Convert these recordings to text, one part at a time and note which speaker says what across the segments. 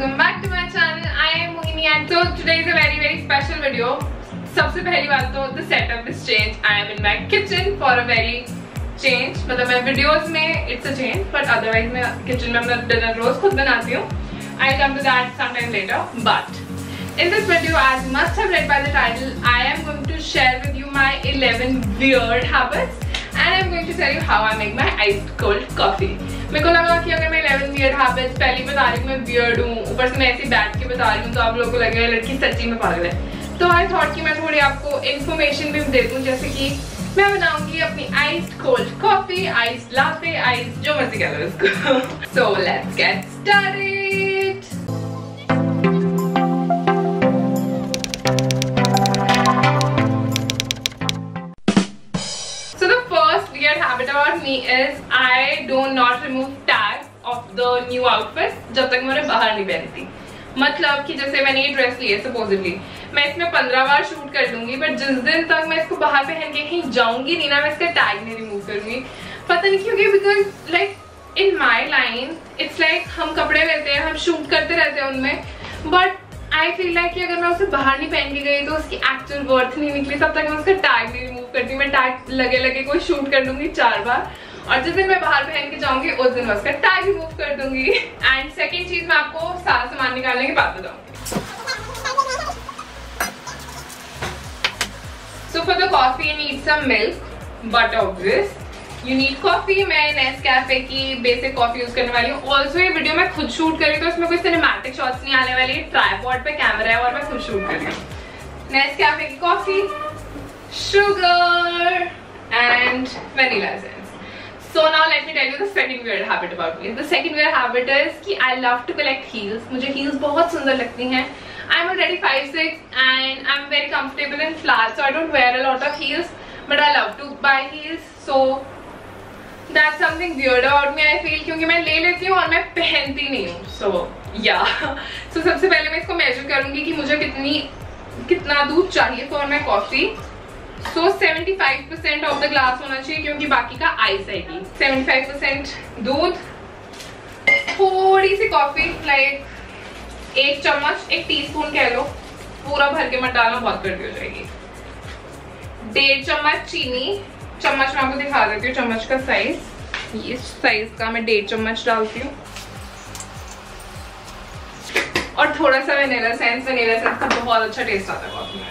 Speaker 1: welcome back to my channel. I am Mohini and so today is a very special video. सबसे पहली बात तो the setup is changed. I am in my kitchen for a very change. मतलब मैं videos में it's a change, but otherwise मैं kitchen में अपना dinner रोज खुद बनाती हूँ. I'll come to that sometime later. But in this video, as you must have read by the title, I am going to share with you my 11 weird habits, and I'm going to tell you how I make my iced cold coffee. मेरे को लगा कि अगर मैं 11 weird habits पहली बता रही हूँ मैं weird हूँ, ऊपर से मैं ऐसे बैठ के बता रही हूँ तो आप लोगों को लगेगा लड़की सच्ची में पागल है. तो I thought कि मैं थोड़ी आपको information भी दे दूँ, जैसे कि मैं बनाऊंगी अपनी iced cold coffee, iced latte, iced जो मर्जी कह लो इसको. So let's get started. So the first weird habit about me is I do not remove tags of the new outfit जब तक मैं उन्हें बाहर नहीं पहनती. मतलब कि जैसे मैंने ये ड्रेस ली है supposedly, मैं इसमें 15 बार शूट कर लूंगी, बट जिस दिन तक मैं इसको बाहर पहन के कहीं जाऊंगी नहीं ना, मैं इसका टैग नहीं रिमूव करूंगी. पता नहीं क्यों, because like in my line it's like हम कपड़े लेते हैं, हम शूट करते रहते हैं उनमें, बट आई फील लाइक कि अगर मैं उसे बाहर नहीं पहन के गई तो उसकी एक्चुअल वर्थ नहीं निकली तब तक मैं उसका टैग नहीं रिमूव करती. मैं टैग लगे कोई शूट कर दूंगी 4 बार, और जिस दिन मैं बाहर पहन के जाऊंगी उस दिन मैं उसका टैग रिमूव कर दूंगी. एंड सेकंड चीज, मैं आपको सारा सामान निकालने के बाद बताऊंगी. So for the coffee you need some milk, but obvious you need coffee. मैं Nescafe की बेसिक कॉफी यूज करने वाली हूँ. ऑल्सो ये वीडियो मैं खुद शूट कर रही हूँ तो इसमें कोई सिनेमैटिक शॉट्स नहीं आने वाली. ट्राइपॉड पे कैमरा है और मैं खुद शूट कर रही हूँ. Nescafe की कॉफी, sugar and vanilla essence. So now let me tell you the second weird habit about me. The second weird habit is कि I love to collect heels. मुझे heels बहुत सुंदर लगती हैं. I'm already 5'6" and I'm very comfortable in flats, so I don't wear a lot of heels, but I love to buy heels. So that's something weird about me, I feel, क्योंकि मैं ले लेती हूँ और मैं पहनती नहीं हूँ. So yeah. So सबसे पहले मैं इसको measure करूँगी कि मुझे कितना दूध चाहिए for my coffee. So 75% of the glass होना चाहिए क्योंकि बाकी का आइस आएगी. 75% दूध, थोड़ी सी कॉफी, लाइक 1 चम्मच, 1 टीस्पून कह लो, पूरा भर के मत डालना, बहुत गर्दी हो जाएगी. 1.5 चम्मच चीनी, चम्मच मैं आपको दिखा देती हूँ चम्मच का साइज. इस साइज का मैं 1.5 चम्मच डालती हूँ. और थोड़ा सा वेनिला एसेंस का बहुत अच्छा टेस्ट आता है कॉफी में.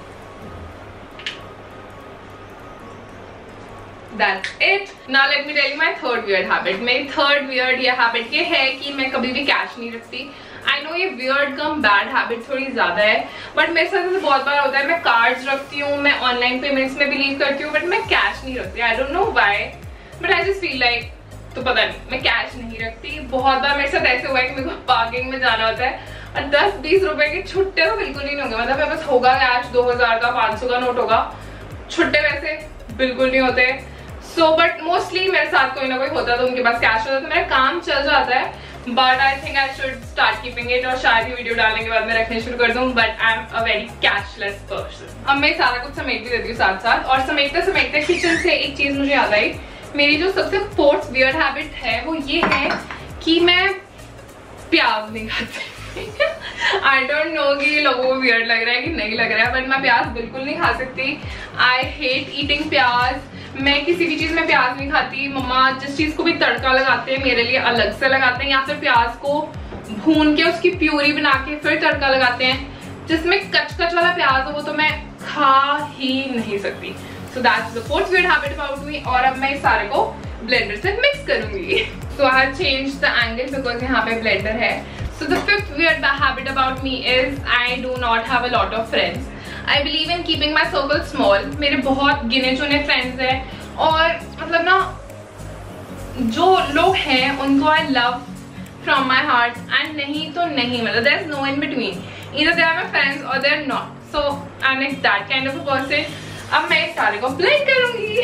Speaker 1: That's it. Now let me tell you my third weird habit. मेरी third weird ये habit ये है कि मैं कभी भी कैश नहीं रखती. I know ये weird कम bad habit थोड़ी ज्यादा है, but मेरे साथ ऐसे बहुत बार होता है. मैं कार्ड्स रखती हूँ, मैं ऑनलाइन पेमेंट्स में बिलीव करती हूँ, बट मैं कैश नहीं रखती. I don't know why, but I just feel like, तो पता नहीं, मैं कैश नहीं रखती. बहुत बार मेरे साथ ऐसे हुआ है कि मेरे को पार्किंग में जाना होता है और 10-20 रुपए के छुट्टे तो बिल्कुल नहीं होंगे. मतलब मेरे पास होगा कैश, 2000 का 500 का नोट होगा, छुट्टे वैसे बिल्कुल नहीं होते. So but mostly मेरे साथ कोई ना कोई होता है तो उनके पास कैश होता है तो मेरा काम चल जाता है. But I think I should start keeping it, और शायद ही वीडियो डालने के बाद मैं रखने शुरू कर दूँ. But I'm a very cashless person. अब मैं सारा कुछ समेट भी देती हूँ साथ साथ, और समेटते किचन से एक चीज मुझे याद आई. मेरी जो सबसे फोर्थ वियर्ड हैबिट है वो ये है कि मैं प्याज नहीं खाती. I don't know कि लोगों को वियर्ड लग रहा है कि नहीं लग रहा है, बट मैं प्याज बिल्कुल नहीं खा सकती. I hate eating प्याज. मैं किसी भी चीज में प्याज नहीं खाती. मम्मा जिस चीज को भी तड़का लगाते हैं मेरे लिए अलग से लगाते हैं, या फिर प्याज को भून के उसकी प्यूरी बना के फिर तड़का लगाते हैं. जिसमें कच वाला प्याज हो वो तो मैं खा ही नहीं सकती. So that's the fourth weird habit about me. और अब मैं इस सारे को ब्लेंडर से मिक्स करूंगी. So I have changed the angle because यहाँ पे ब्लेंडर है. So the fifth weird habit about me is I do not have a lot of friends. I believe in keeping my circle small. मेरे बहुत गिने चुने friends हैं, और मतलब ना जो लोग हैं उनको I love from my heart, and नहीं तो नहीं, मतलब there's no in between. Either they are my friends or they're not. So I'm like that kind of a person. अब मैं इस सारे को blend करूंगी.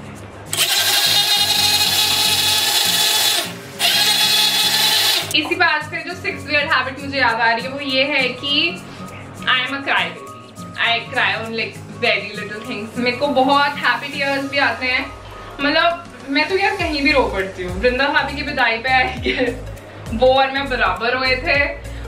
Speaker 1: इसी पे आज का जो 6th weird habit मुझे याद आ रही है वो ये है कि I am a crybaby. I cry on like very little things. मेरे को बहुत happy tears भी आते हैं. मतलब मैं तो यार कहीं भी रो पड़ती हूँ. वृंदा भाभी की विदाई पे आई कि वो और मैं बराबर हुए थे,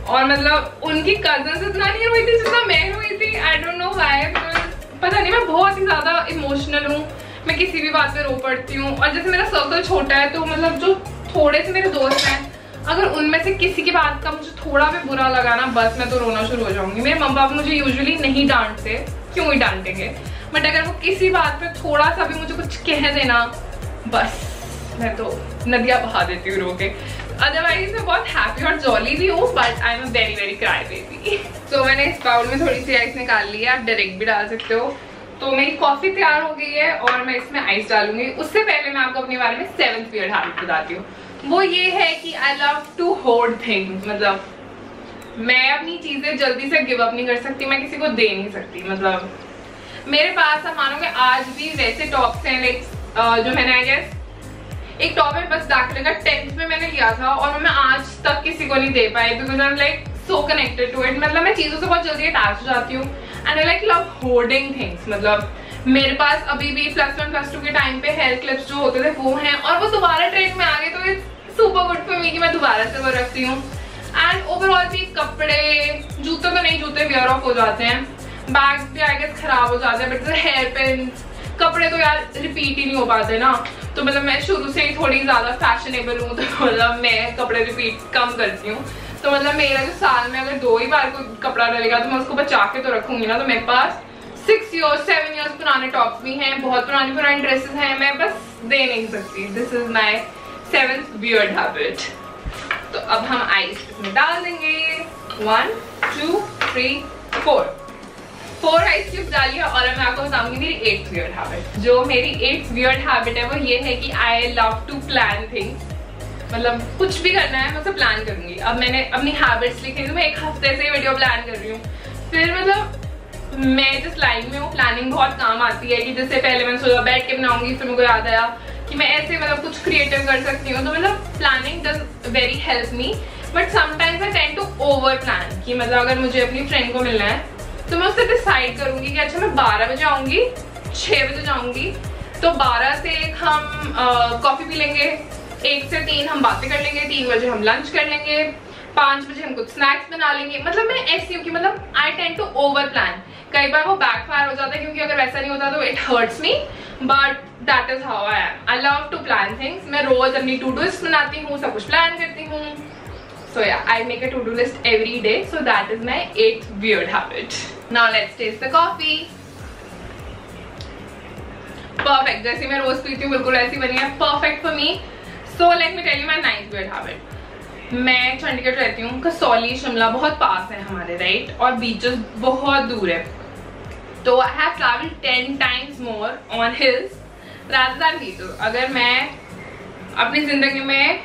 Speaker 1: और मतलब उनकी कजन्स इतना नहीं रोई थी जितना मैं रोई थी। आई डोंट नो व्हाई, पता नहीं, मैं बहुत ही ज्यादा इमोशनल हूँ, मैं किसी भी बात पे रो पड़ती हूँ। और जैसे मेरा सर्कल छोटा है तो मतलब जो थोड़े से मेरे दोस्त हैं, अगर उनमें से किसी की बात का मुझे थोड़ा भी बुरा लगा ना, बस मैं तो रोना शुरू हो जाऊंगी। मेरे मम्मी पापा मुझे यूजुअली नहीं डांटते, क्यों ही डांटेंगे, बट अगर वो किसी बात पे थोड़ा सा भी मुझे कुछ कह देना, बस मैं तो नदियाँ बहा देती हूँ रो के। अदरवाइज मैं बहुत हैप्पी और जॉली भी हूँ, but I am a very very cry baby. तो मैंने इस बाउल में थोड़ी सी आइस निकाल ली है, आप डायरेक्ट भी डाल सकते हो। तो मेरी कॉफी तैयार हो गई है और मैं इसमें आइस डालूंगी। उससे पहले मैं आपको अपने बारे में 7th वियर्ड हैबिट बताती हूँ। वो ये है कि I love to hold things. मतलब मैं अपनी चीजें जल्दी से गिव अप नहीं कर सकती, मैं किसी को दे नहीं सकती। मतलब मेरे पास, आप मानोगे, आज भी वैसे टॉप्स हैं लाइक जो मैंने आई गेस एक टॉप है बस दाखिले का 10th में मैंने लिया था और मैं आज तक किसी को नहीं दे पाई, because I am like so connected to it. मतलब मैं चीजों से बहुत जल्दी अटैच हो जाती हूँ and I like love holding things. मतलब मेरे पास अभी भी +1 +2 के टाइम पे हेयर क्लिप्स जो होते थे वो हैं और वो दोबारा ट्रेंड में आ गए, तो it's super good for me कि मैं दोबारा से वो रखती हूँ। एंड ओवरऑल भी कपड़े, जूते तो नहीं, जूते वेयर ऑफ हो जाते हैं, बैग्स भी आई गेस खराब हो जाते हैं, बट हेयर पिन्स, कपड़े तो यार रिपीट ही नहीं हो पाते ना। तो मतलब मैं शुरू से ही थोड़ी ज्यादा फैशनेबल हूँ, तो मतलब मैं कपड़े रिपीट कम करती हूँ। तो मतलब मेरा जो साल में अगर 2 ही बार कोई कपड़ा डलेगा तो मैं उसको बचा के तो रखूंगी ना। तो मेरे पास 6 years 7 years पुराने टॉप्स भी हैं, बहुत पुरानी ड्रेसेस हैं, मैं बस दे नहीं सकती। This is my 7th weird habit. तो अब हम आइस इसमें डाल देंगे। 1 2 3 4 आइस क्यूब डालिए और मैं आपको बताऊंगी मेरी 8th वियर्ड हैबिट। जो मेरी 8th वियर्ड हैबिट है वो ये है कि I love to plan things. मतलब कुछ भी करना है मैं उसे प्लान करूंगी। अब मैंने अपनी हैबिट्स लिखी थी, मैं 1 हफ्ते से वीडियो प्लान कर रही हूँ। फिर मतलब मैं जिस लाइन में हूँ, प्लानिंग बहुत काम आती है कि जैसे पहले मैंने सोचा बैठ के बनाऊंगी, फिर मुझे याद आया कि मैं ऐसे मतलब कुछ क्रिएटिव कर सकती हूँ। तो मतलब planning does very help me, but sometimes I tend to over plan कि मतलब अगर मुझे अपनी फ्रेंड को मिलना है तो मैं उससे डिसाइड करूंगी कि अच्छा मैं 12 बजे आऊंगी, 6 बजे जाऊंगी, तो 12 से 1 हम कॉफी पी लेंगे, 1 से 3 हम बातें कर लेंगे, 3 बजे हम लंच कर लेंगे, 5 बजे हम कुछ स्नैक्स बना लेंगे। मतलब मैं ऐसी हूँ कि मतलब I tend to over plan. कई बार वो बैकफायर हो जाता है क्योंकि अगर वैसा नहीं होता तो it hurts me, but that is how I am. I love to plan things. मैं रोज अपनी टू डू लिस्ट बनाती हूँ, सब कुछ प्लान करती हूँ। So yeah, I make a to-do list every day. So that is my 8th weird habit. Now let's taste the coffee. Perfect. जैसे मैं रोज पीती हूँ बिल्कुल ऐसी बनी है, perfect for me. So let me tell you my 9th weird habit. मैं चंडीगढ़ रहती हूँ, कसौली शिमला बहुत पास है हमारे, राइट, और बीचेस बहुत दूर है। तो I have traveled 10 times more on hills rather than beaches. अगर मैं अपनी जिंदगी में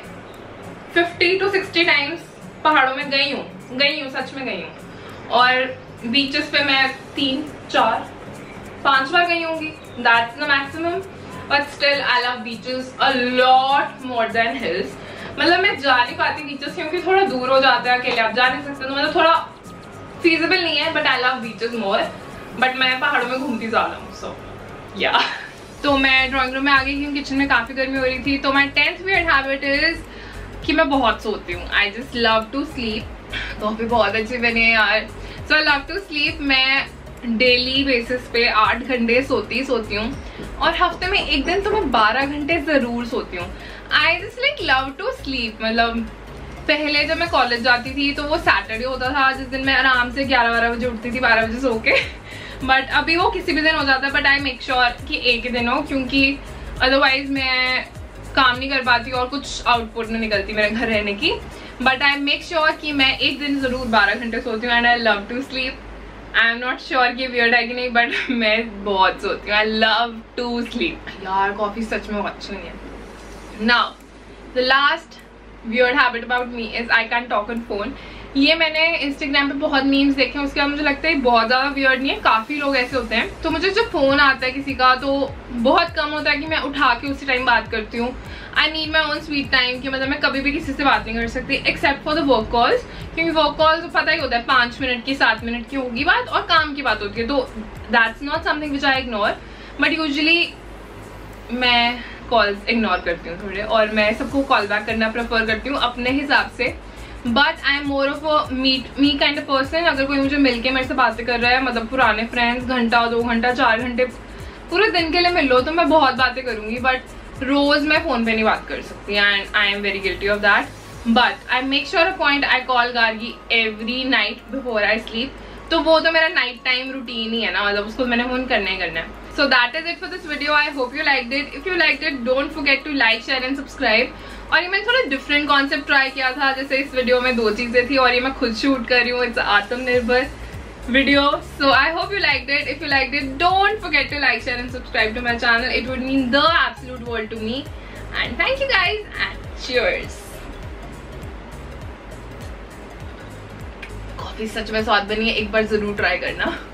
Speaker 1: 50 to 60 टाइम्स पहाड़ों में गई हूँ, सच में गई हूँ, और बीचेस पे मैं 3 4 5 बार गई होंगी, that's the maximum. But still I love beaches a lot more than hills. मतलब मैं जा नहीं पाती बीचेस क्योंकि थोड़ा दूर हो जाता है, अकेले आप जा नहीं सकते, तो मतलब थोड़ा फीजिबल नहीं है, but I love beaches more. But मैं पहाड़ों में घूमती ज्यादा हूँ, सो या। तो मैं ड्राइंग रूम में आ गई हूँ, किचन में काफी गर्मी हो रही थी। तो माई 10th वियर्ड हैबिट इज कि मैं बहुत सोती हूँ। I just love to sleep. Coffee बहुत अच्छी बनी है यार। So I love to sleep. मैं डेली बेसिस पे 8 घंटे सोती हूँ, और हफ्ते में 1 दिन तो मैं 12 घंटे जरूर सोती हूँ। I just like love to sleep. मतलब पहले जब मैं कॉलेज जाती थी तो वो सैटरडे होता था जिस दिन मैं आराम से 11-12 बजे उठती थी, 12 बजे सो के। बट अभी वो किसी भी दिन हो जाता है, बट आई मेक श्योर कि एक ही दिन हो, क्योंकि अदरवाइज मैं काम नहीं कर पाती और कुछ आउटपुट नहीं निकलती मेरे घर रहने की। बट आई मेक श्योर कि मैं एक दिन जरूर 12 घंटे सोती हूँ, and I love to sleep. I am not sure कि वियर्ड है कि नहीं, बट मैं बहुत सोती हूँ। I love to sleep. यार कॉफी सच में बहुत अच्छी नहीं है। Now the last weird habit about me is I can talk on phone. ये मैंने इंस्टाग्राम पे बहुत मीम्स देखे हैं, उसके बाद मुझे लगता है बहुत ज़्यादा वियर्ड नहीं है, काफ़ी लोग ऐसे होते हैं। तो मुझे जब फ़ोन आता है किसी का तो बहुत कम होता है कि मैं उठा के उसी टाइम बात करती हूँ। I need my own sweet time कि मतलब मैं कभी भी किसी से बात नहीं कर सकती except for the work calls, क्योंकि वर्क कॉल्स पता ही होता है 5 मिनट की 7 मिनट की होगी बात और काम की बात होती है, तो that's not something which I ignore. But usually मैं कॉल्स इग्नोर करती हूँ थोड़े, और मैं सबको कॉल बैक करना प्रेफर करती हूँ अपने हिसाब से। But I am more of a me kind of person. अगर कोई मुझे मिलके मेरे से बातें कर रहा है, मतलब पुराने फ्रेंड्स, घंटा 2 घंटा 4 घंटे पूरे दिन के लिए मिल लो, तो मैं बहुत बातें करूंगी, बट रोज मैं फोन पे नहीं बात कर सकती and I am very guilty of that. But I make sure a point, I call Gargi every night before I sleep. तो वो तो मेरा नाइट टाइम रूटीन ही है ना, मतलब उसको मैंने फोन करना ही करना है। So that is it for this video. I hope you liked it. If you liked it, don't forget to like, share and subscribe. और ये मैंने थोड़ा डिफरेंट कॉन्सेप्ट ट्राई किया था, जैसे इस वीडियो में 2 चीजें थी और ये मैं खुद शूट कर रही हूँ। इट्स आत्मनिर्भर video. So I hope you liked it. If you liked it, don't forget to like, share and subscribe to my channel. It would mean the absolute world to me. And thank you guys and cheers. Coffee सच में स्वाद बनी है, एक बार जरूर try करना।